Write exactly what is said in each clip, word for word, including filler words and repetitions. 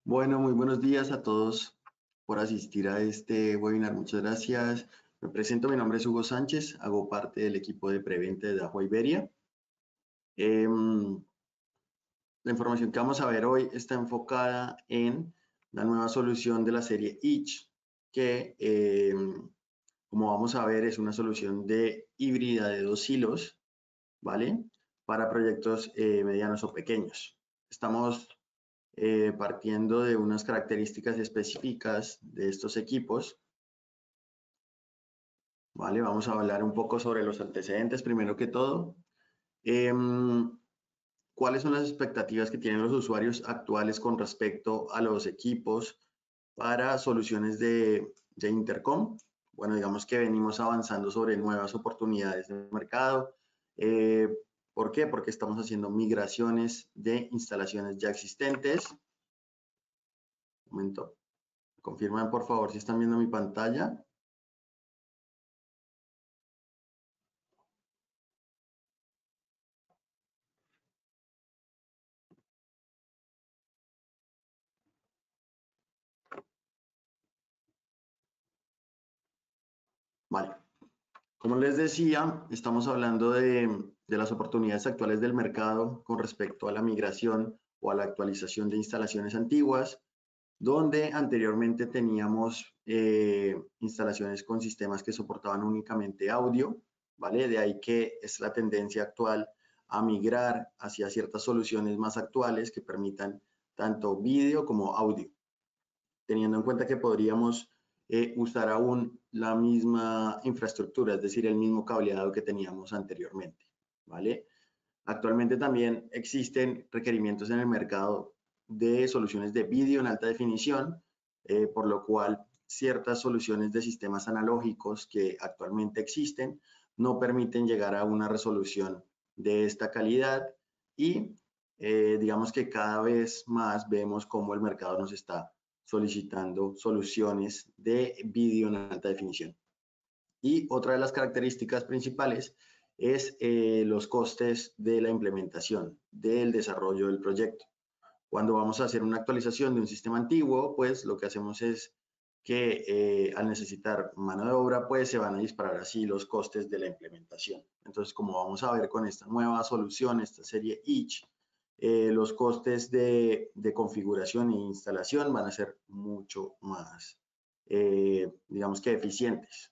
Bueno, muy buenos días a todos por asistir a este webinar. Muchas gracias. Me presento, mi nombre es Hugo Sánchez, hago parte del equipo de preventa de Dajua Iberia. Em, la información que vamos a ver hoy está enfocada en la nueva solución de la serie Itch, que em, como vamos a ver es una solución de híbrida de dos hilos, ¿vale? Para proyectos eh, medianos o pequeños. Estamos eh, partiendo de unas características específicas de estos equipos, ¿vale? Vamos a hablar un poco sobre los antecedentes, primero que todo. Eh, ¿Cuáles son las expectativas que tienen los usuarios actuales con respecto a los equipos para soluciones de, de Intercom? Bueno, digamos que venimos avanzando sobre nuevas oportunidades de mercado. Eh, ¿Por qué? Porque estamos haciendo migraciones de instalaciones ya existentes. Un momento. Confirmen por favor si están viendo mi pantalla. Vale. Como les decía, estamos hablando de, de las oportunidades actuales del mercado con respecto a la migración o a la actualización de instalaciones antiguas, donde anteriormente teníamos eh, instalaciones con sistemas que soportaban únicamente audio, ¿vale? De ahí que es la tendencia actual a migrar hacia ciertas soluciones más actuales que permitan tanto vídeo como audio, teniendo en cuenta que podríamos eh, usar aún la misma infraestructura, es decir, el mismo cableado que teníamos anteriormente, ¿vale? Actualmente también existen requerimientos en el mercado de soluciones de vídeo en alta definición, eh, por lo cual ciertas soluciones de sistemas analógicos que actualmente existen no permiten llegar a una resolución de esta calidad y eh, digamos que cada vez más vemos cómo el mercado nos está solicitando soluciones de vídeo en alta definición. Y otra de las características principales es eh, los costes de la implementación, del desarrollo del proyecto. Cuando vamos a hacer una actualización de un sistema antiguo, pues lo que hacemos es que eh, al necesitar mano de obra, pues se van a disparar así los costes de la implementación. Entonces, como vamos a ver con esta nueva solución, esta serie Itch, eh, los costes de, de, configuración e instalación van a ser mucho más, eh, digamos que eficientes.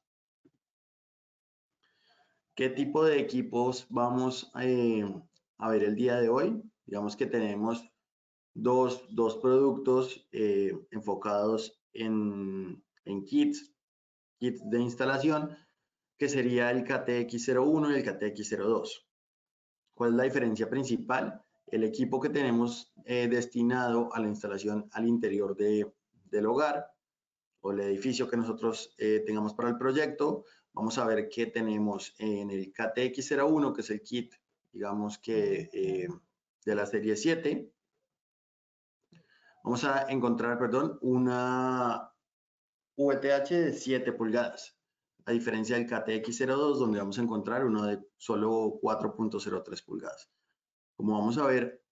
¿Qué tipo de equipos vamos eh, a ver el día de hoy? Digamos que tenemos dos, dos productos eh, enfocados en, en kits, kits de instalación, que sería el K T X cero uno y el K T X cero dos. ¿Cuál es la diferencia principal? El equipo que tenemos eh, destinado a la instalación al interior de, del hogar o el edificio que nosotros eh, tengamos para el proyecto, vamos a ver qué tenemos en el K T X cero uno, que es el kit, digamos que eh, de la serie siete. Vamos a encontrar, perdón, una V T H de siete pulgadas, a diferencia del K T X cero dos, donde vamos a encontrar uno de solo cuatro punto cero tres pulgadas. Como vamos a ver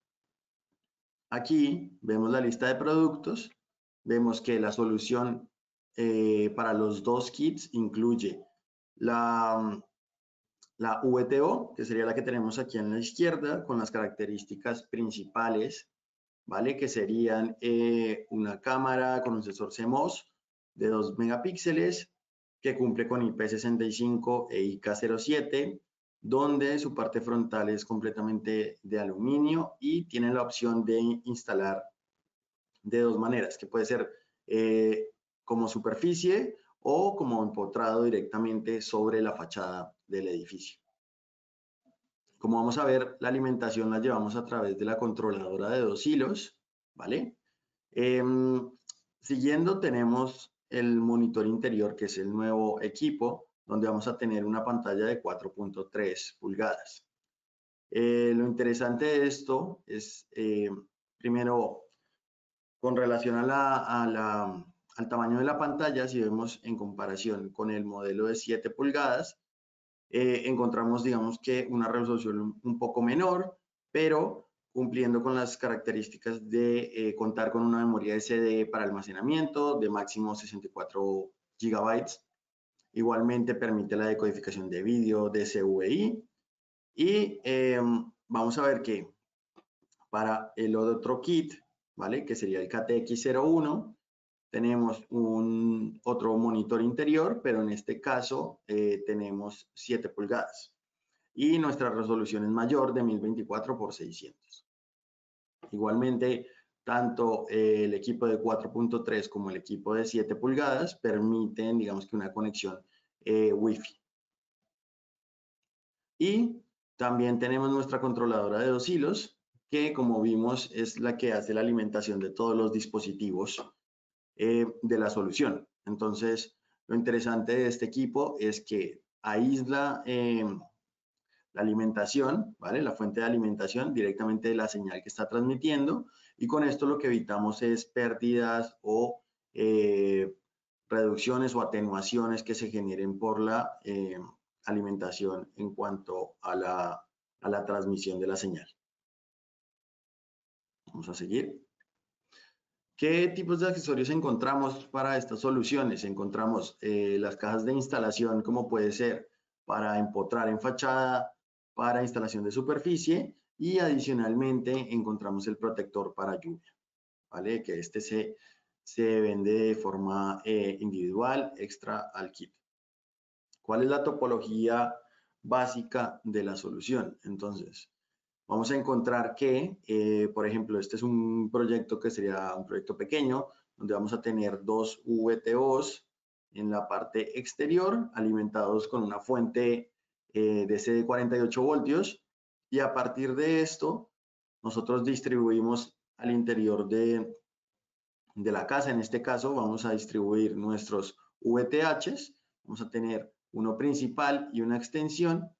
aquí, vemos la lista de productos, vemos que la solución eh, para los dos kits incluye la, la V T O, que sería la que tenemos aquí en la izquierda, con las características principales, ¿vale? Que serían eh, una cámara con un sensor C M O S de dos megapíxeles, que cumple con I P sesenta y cinco e I K cero siete, donde su parte frontal es completamente de aluminio y tiene la opción de instalar de dos maneras, que puede ser eh, como superficie o como empotrado directamente sobre la fachada del edificio. Como vamos a ver, la alimentación la llevamos a través de la controladora de dos hilos, ¿vale? Eh, siguiendo tenemos el monitor interior, que es el nuevo equipo, donde vamos a tener una pantalla de cuatro punto tres pulgadas. Eh, lo interesante de esto es, eh, primero, con relación a la, a la, al tamaño de la pantalla, si vemos en comparación con el modelo de siete pulgadas, eh, encontramos, digamos que una resolución un poco menor, pero cumpliendo con las características de eh, contar con una memoria S D para almacenamiento de máximo sesenta y cuatro gigabytes. Igualmente permite la decodificación de vídeo de C V I. Y eh, vamos a ver que para el otro kit, ¿vale? Que sería el K T X cero uno, tenemos un otro monitor interior, pero en este caso eh, tenemos siete pulgadas. Y nuestra resolución es mayor de mil veinticuatro por seiscientos. Igualmente, tanto eh, el equipo de cuatro punto tres como el equipo de siete pulgadas permiten, digamos que una conexión eh, Wi-Fi. Y también tenemos nuestra controladora de dos hilos, que como vimos es la que hace la alimentación de todos los dispositivos eh, de la solución. Entonces, lo interesante de este equipo es que aísla eh, la alimentación, ¿vale? La fuente de alimentación directamente de la señal que está transmitiendo, y con esto lo que evitamos es pérdidas o eh, reducciones o atenuaciones que se generen por la eh, alimentación en cuanto a la, a la transmisión de la señal. Vamos a seguir. ¿Qué tipos de accesorios encontramos para estas soluciones? Encontramos eh, las cajas de instalación, como puede ser para empotrar en fachada, para instalación de superficie, y adicionalmente encontramos el protector para lluvia, ¿vale? Que este se, se vende de forma eh, individual, extra al kit. ¿Cuál es la topología básica de la solución? Entonces, vamos a encontrar que, eh, por ejemplo, este es un proyecto que sería un proyecto pequeño, donde vamos a tener dos V T Os en la parte exterior, alimentados con una fuente eh, D C de cuarenta y ocho voltios, y a partir de esto, nosotros distribuimos al interior de, de la casa. En este caso, vamos a distribuir nuestros V T Hs, vamos a tener uno principal y una extensión,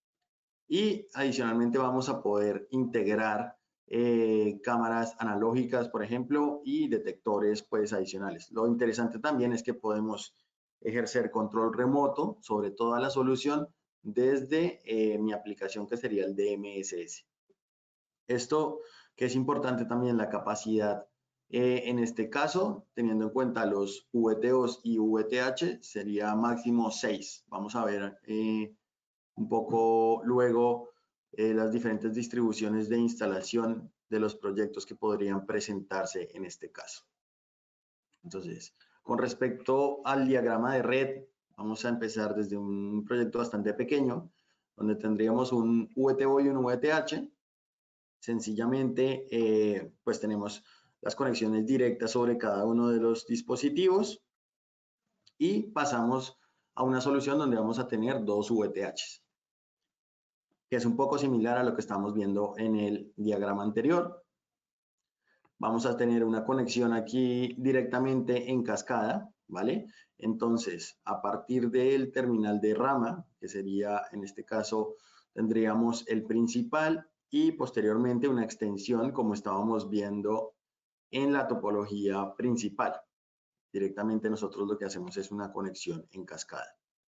y adicionalmente vamos a poder integrar eh, cámaras analógicas, por ejemplo, y detectores pues adicionales. Lo interesante también es que podemos ejercer control remoto sobre toda la solución desde eh, mi aplicación, que sería el D M S S. Esto que es importante también, la capacidad eh, en este caso, teniendo en cuenta los V T Os y V T H, sería máximo seis. Vamos a ver eh, un poco luego eh, las diferentes distribuciones de instalación de los proyectos que podrían presentarse en este caso. Entonces, con respecto al diagrama de red, vamos a empezar desde un proyecto bastante pequeño, donde tendríamos un V T O y un V T H. Sencillamente, eh, pues tenemos las conexiones directas sobre cada uno de los dispositivos, y pasamos a una solución donde vamos a tener dos V T Hs, que es un poco similar a lo que estamos viendo en el diagrama anterior. Vamos a tener una conexión aquí directamente en cascada, ¿vale? Entonces, a partir del terminal de rama, que sería, en este caso, tendríamos el principal y posteriormente una extensión, como estábamos viendo en la topología principal. Directamente nosotros lo que hacemos es una conexión en cascada.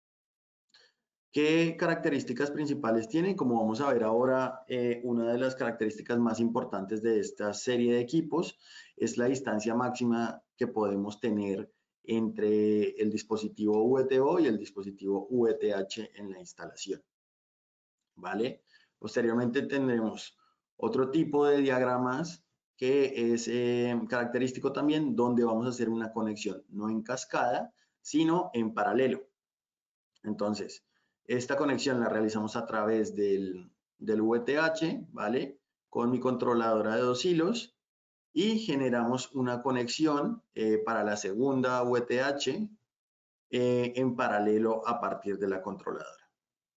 ¿Qué características principales tiene? Como vamos a ver ahora, eh, una de las características más importantes de esta serie de equipos es la distancia máxima que podemos tener entre el dispositivo V T O y el dispositivo V T H en la instalación, ¿vale? Posteriormente tendremos otro tipo de diagramas que es eh, característico también, donde vamos a hacer una conexión no en cascada, sino en paralelo. Entonces, esta conexión la realizamos a través del, del V T H, ¿vale? Con mi controladora de dos hilos, y generamos una conexión eh, para la segunda V T H eh, en paralelo a partir de la controladora.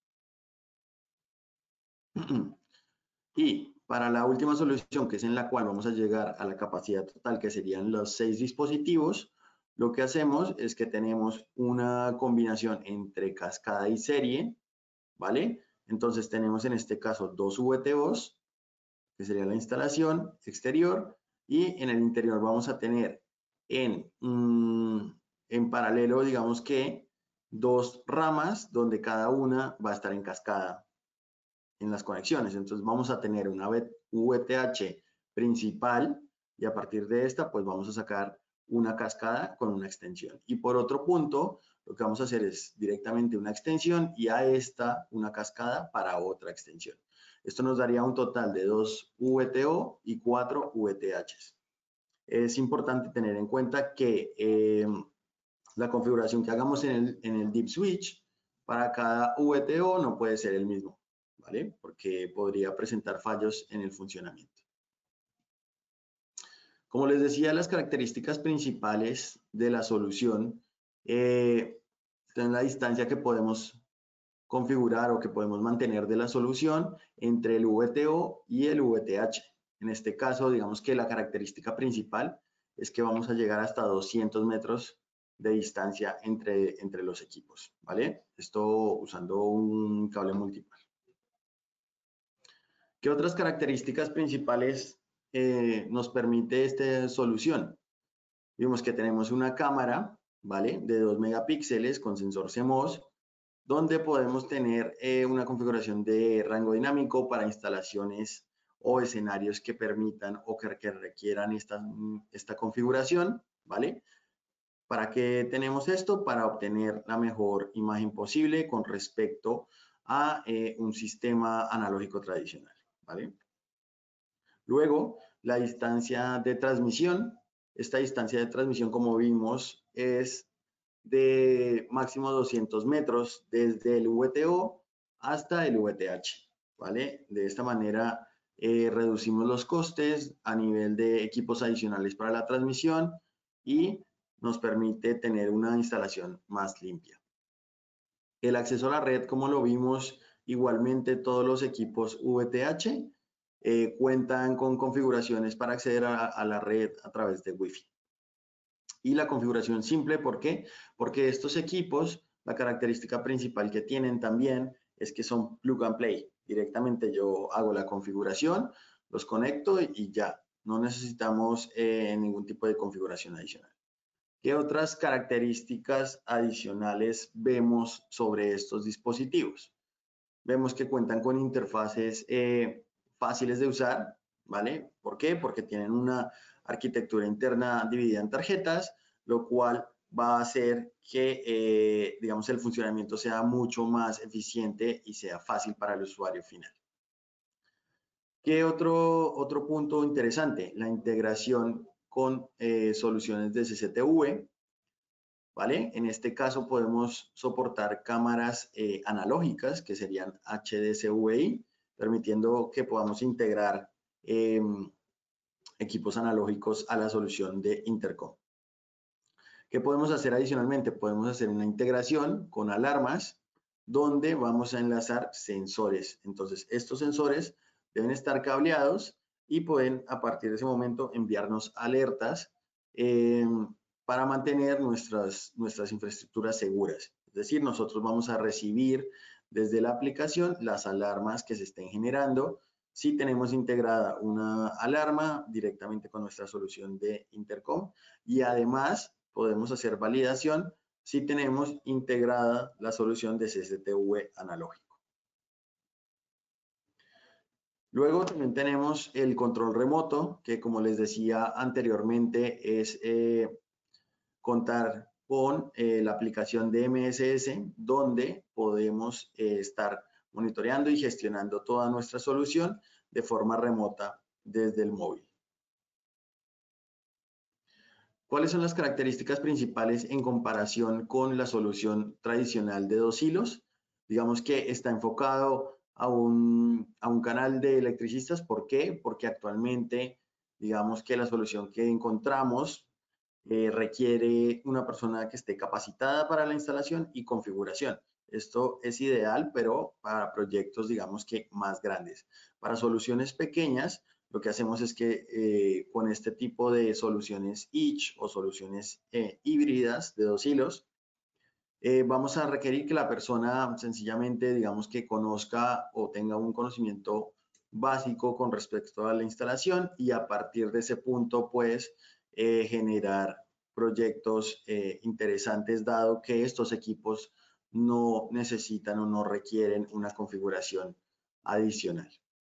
Y para la última solución, que es en la cual vamos a llegar a la capacidad total, que serían los seis dispositivos, lo que hacemos es que tenemos una combinación entre cascada y serie, ¿vale? Entonces tenemos en este caso dos V T Os, que sería la instalación exterior, y en el interior vamos a tener en, mmm, en paralelo, digamos que, dos ramas donde cada una va a estar en cascada en las conexiones. Entonces vamos a tener una, V T H principal y a partir de esta pues vamos a sacar una cascada con una extensión. Y por otro punto, lo que vamos a hacer es directamente una extensión y a esta una cascada para otra extensión. Esto nos daría un total de dos V T O y cuatro V T Hs. Es importante tener en cuenta que eh, la configuración que hagamos en el, en el Deep Switch para cada V T O no puede ser el mismo, ¿vale? Porque podría presentar fallos en el funcionamiento. Como les decía, las características principales de la solución eh, son la distancia que podemos configurar o que podemos mantener de la solución entre el V T O y el V T H. En este caso, digamos que la característica principal es que vamos a llegar hasta doscientos metros de distancia entre, entre los equipos, ¿vale? Esto usando un cable multipar. ¿Qué otras características principales eh, nos permite esta solución? Vimos que tenemos una cámara, ¿vale? De dos megapíxeles con sensor C M O S, donde podemos tener eh, una configuración de rango dinámico para instalaciones o escenarios que permitan o que, que requieran esta, esta configuración, ¿vale? ¿Para qué tenemos esto? Para obtener la mejor imagen posible con respecto a eh, un sistema analógico tradicional, ¿vale? Luego, la distancia de transmisión. Esta distancia de transmisión, como vimos, es de máximo doscientos metros desde el V T O hasta el V T H, ¿vale? De esta manera eh, reducimos los costes a nivel de equipos adicionales para la transmisión y nos permite tener una instalación más limpia. El acceso a la red, como lo vimos, igualmente todos los equipos V T H eh, cuentan con configuraciones para acceder a, a la red a través de Wi-Fi. Y la configuración simple, ¿por qué? Porque estos equipos, la característica principal que tienen también es que son plug and play. Directamente yo hago la configuración, los conecto y ya. No necesitamos eh, ningún tipo de configuración adicional. ¿Qué otras características adicionales vemos sobre estos dispositivos? Vemos que cuentan con interfaces eh, fáciles de usar, ¿vale? ¿Por qué? Porque tienen una arquitectura interna dividida en tarjetas, lo cual va a hacer que, eh, digamos, el funcionamiento sea mucho más eficiente y sea fácil para el usuario final. ¿Qué otro, otro punto interesante? La integración con eh, soluciones de C C T V, ¿vale? En este caso podemos soportar cámaras eh, analógicas, que serían H D C V I, permitiendo que podamos integrar eh, equipos analógicos a la solución de intercom. ¿Qué podemos hacer adicionalmente? Podemos hacer una integración con alarmas donde vamos a enlazar sensores. Entonces, estos sensores deben estar cableados y pueden a partir de ese momento enviarnos alertas eh, para mantener nuestras, nuestras infraestructuras seguras. Es decir, nosotros vamos a recibir desde la aplicación las alarmas que se estén generando. Si tenemos integrada una alarma directamente con nuestra solución de intercom y además podemos hacer validación si tenemos integrada la solución de C C T V analógico. Luego también tenemos el control remoto, que como les decía anteriormente es eh, contar con eh, la aplicación de M S S, donde podemos eh, estar monitoreando y gestionando toda nuestra solución de forma remota desde el móvil. ¿Cuáles son las características principales en comparación con la solución tradicional de dos hilos? Digamos que está enfocado a un, a un canal de electricistas. ¿Por qué? Porque actualmente, digamos que la solución que encontramos eh, requiere una persona que esté capacitada para la instalación y configuración. Esto es ideal, pero para proyectos, digamos que más grandes. Para soluciones pequeñas, lo que hacemos es que eh, con este tipo de soluciones I H o soluciones eh, híbridas de dos hilos, eh, vamos a requerir que la persona sencillamente, digamos que conozca o tenga un conocimiento básico con respecto a la instalación y a partir de ese punto, pues, eh, generar proyectos eh, interesantes, dado que estos equipos no necesitan o no requieren una configuración adicional,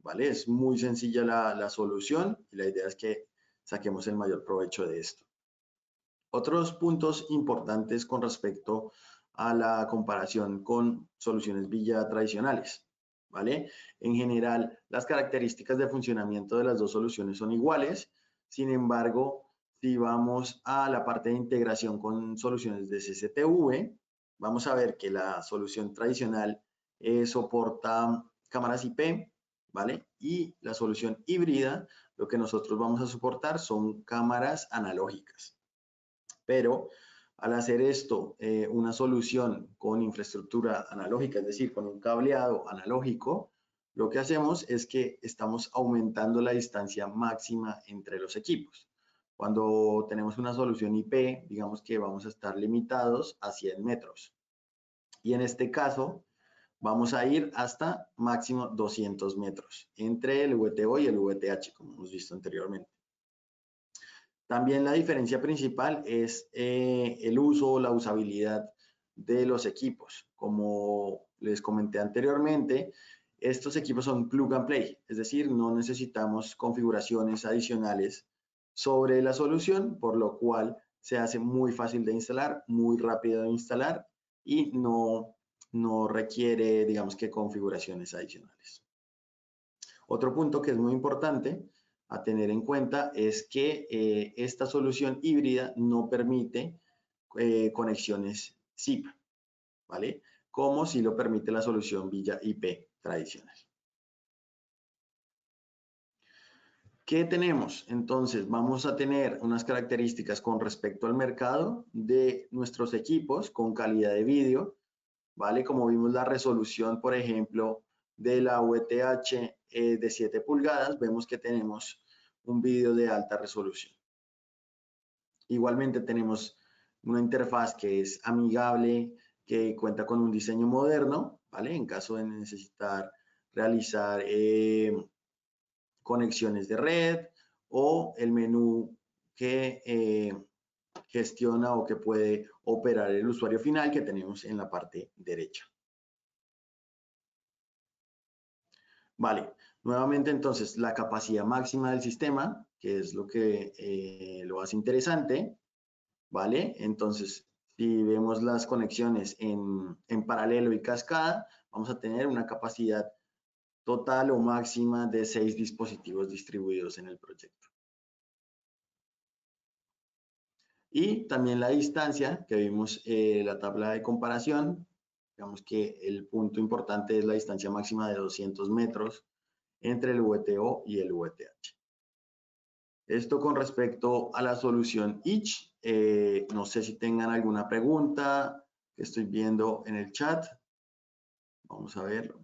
¿vale? Es muy sencilla la, la solución y la idea es que saquemos el mayor provecho de esto. Otros puntos importantes con respecto a la comparación con soluciones Villa tradicionales, ¿vale? En general, las características de funcionamiento de las dos soluciones son iguales. Sin embargo, si vamos a la parte de integración con soluciones de C C T V, vamos a ver que la solución tradicional eh, soporta cámaras I P, ¿vale? Y la solución híbrida, lo que nosotros vamos a soportar son cámaras analógicas. Pero al hacer esto, eh, una solución con infraestructura analógica, es decir, con un cableado analógico, lo que hacemos es que estamos aumentando la distancia máxima entre los equipos. Cuando tenemos una solución I P, digamos que vamos a estar limitados a cien metros. Y en este caso, vamos a ir hasta máximo doscientos metros entre el V T O y el V T H, como hemos visto anteriormente. También la diferencia principal es eh, el uso o la usabilidad de los equipos. Como les comenté anteriormente, estos equipos son plug and play, es decir, no necesitamos configuraciones adicionales sobre la solución, por lo cual se hace muy fácil de instalar, muy rápido de instalar y no, no requiere, digamos que, configuraciones adicionales. Otro punto que es muy importante a tener en cuenta es que eh, esta solución híbrida no permite eh, conexiones S I P, ¿vale? Como si lo permite la solución Villa I P tradicional. ¿Qué tenemos? Entonces, vamos a tener unas características con respecto al mercado de nuestros equipos con calidad de vídeo, ¿vale? Como vimos la resolución, por ejemplo, de la V T H eh, de siete pulgadas, vemos que tenemos un vídeo de alta resolución. Igualmente tenemos una interfaz que es amigable, que cuenta con un diseño moderno, ¿vale? En caso de necesitar realizar eh, conexiones de red o el menú que eh, gestiona o que puede operar el usuario final que tenemos en la parte derecha. Vale, nuevamente entonces la capacidad máxima del sistema, que es lo que eh, lo hace interesante, ¿vale? Entonces, si vemos las conexiones en, en paralelo y cascada, vamos a tener una capacidad total o máxima de seis dispositivos distribuidos en el proyecto. Y también la distancia, que vimos eh, la tabla de comparación, digamos que el punto importante es la distancia máxima de doscientos metros entre el V T O y el V T H. Esto con respecto a la solución I T Ch, eh, no sé si tengan alguna pregunta que estoy viendo en el chat. Vamos a verlo.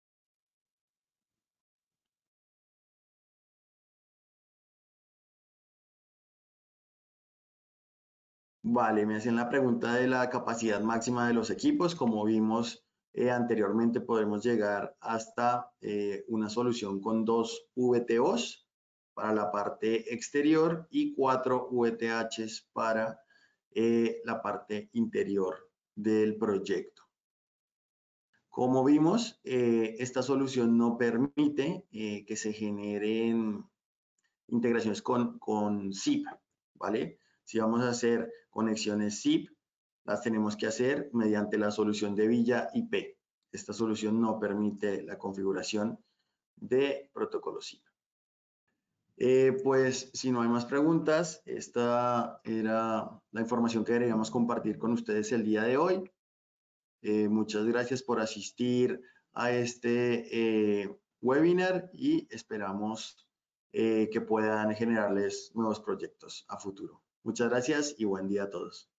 Vale, me hacen la pregunta de la capacidad máxima de los equipos. Como vimos eh, anteriormente, podemos llegar hasta eh, una solución con dos V T Os para la parte exterior y cuatro V T Hs para eh, la parte interior del proyecto. Como vimos, eh, esta solución no permite eh, que se generen integraciones con, con S I P, ¿vale? Si vamos a hacer conexiones S I P, las tenemos que hacer mediante la solución de Villa I P. Esta solución no permite la configuración de protocolos S I P. Eh, pues si no hay más preguntas, esta era la información que queríamos compartir con ustedes el día de hoy. Eh, muchas gracias por asistir a este eh, webinar y esperamos eh, que puedan generarles nuevos proyectos a futuro. Muchas gracias y buen día a todos.